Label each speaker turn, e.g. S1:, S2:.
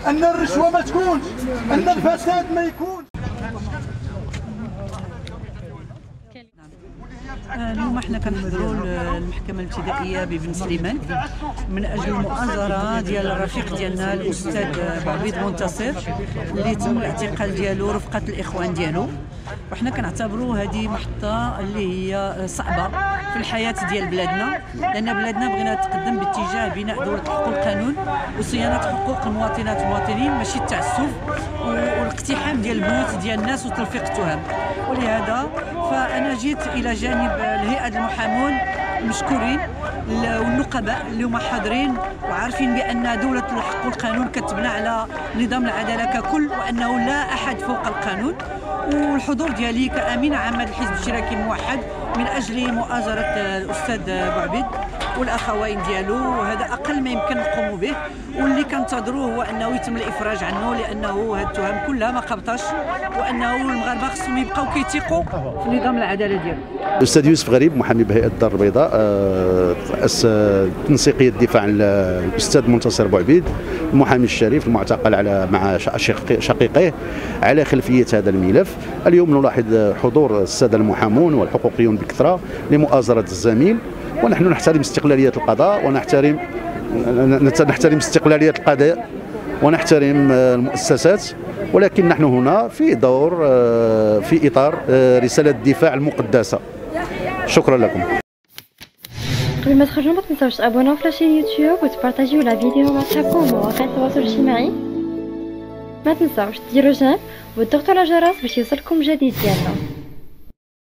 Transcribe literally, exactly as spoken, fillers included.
S1: ان الرشوه ما تكونش، ان الفساد ما يكونش.
S2: اليوم احنا كنحضروا المحكمه الابتدائيه ببن سليمان من اجل المؤازره ديال الرفيق ديالنا الاستاذ بعبيد منتصر اللي تم الاعتقال ديالو رفقه الاخوان ديالو. وحنا كنعتبروا هذه محطه اللي هي صعبه في الحياه ديال بلادنا، لان بلادنا بغينا تقدم باتجاه بناء دوله الحق والقانون وصيانه حقوق المواطنات والمواطنين، ماشي التعسف والاقتحام ديال البيوت ديال الناس وتلفيق التهم. ولهذا فانا جيت الى جانب الهيئه المحامون مشكورين والنقباء اللي هما حاضرين وعارفين بان دوله الحق والقانون كتبنى على نظام العداله ككل، وانه لا احد فوق القانون. والحضور ديالي كامين عام الحزب الاشتراكي الموحد من اجل مؤازره الاستاذ بعبيد والاخوين ديالو، وهذا اقل ما يمكن نقوموا به، واللي كنتظروه هو انه يتم الافراج عنه، لانه هذه التهم كلها ما قبطاش، وانه المغاربه خصهم يبقاو كيثيقوا في نظام العداله ديالو.
S3: الاستاذ يوسف غريب محامي بهيئه الدار البيضاء، رئيس تنسيقيه الدفاع عن الاستاذ منتصر بوعبيد المحامي الشريف المعتقل على مع شقيقيه على خلفيه هذا الملف. اليوم نلاحظ حضور الساده المحامون والحقوقيون بكثره لمؤازره الزميل، ونحن نحترم استقلاليه القضاء ونحترم نحترم استقلاليه القضاء ونحترم المؤسسات، ولكن نحن هنا في دور في اطار رساله الدفاع المقدسه. شكرا لكم.
S4: قبل ما تخرجوا ما تنساوش تابوناو في لاشين يوتيوب وتبارطاجيو لا فيديو مع صحابكم ومواقع التواصل الاجتماعي. ما تنساوش ديروا جيم وتضغطوا على الجرس باش يوصلكم جديد ديالنا.